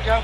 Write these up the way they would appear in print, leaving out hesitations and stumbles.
घ्या.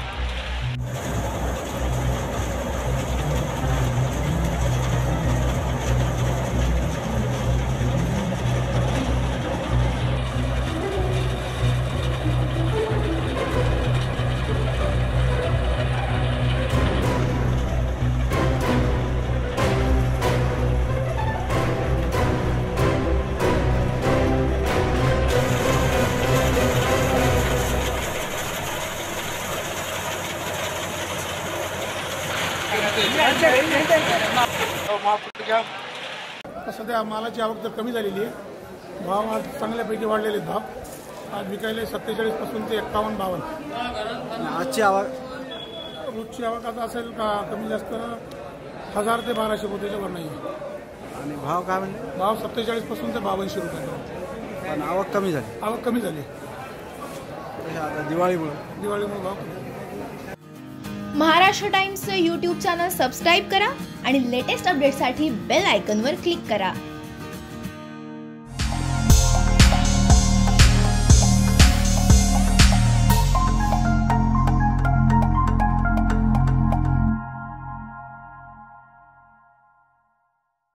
सध्या मालाची आवक तर कमी झालेली आहे. भाव आज चांगल्यापैकी वाढलेले आहेत. भाव आज विकायले 47 पासून ते 51-52. आजची आवक रोजची आवक आता असेल का कमी जास्त 1000 ते 1200 रुपयाच्यावर नाही. आणि भाव काय म्हणले? भाव 47 पासून ते 5200 रुपये. पण आवक कमी झाली. आवक कमी झाली आता दिवाळीमुळे भाव. महाराष्ट्र टाइम्सचं यूट्यूब चॅनल सबस्क्राईब करा आणि लेटेस्ट अपडेटसाठी बेल आयकॉनवर क्लिक करा.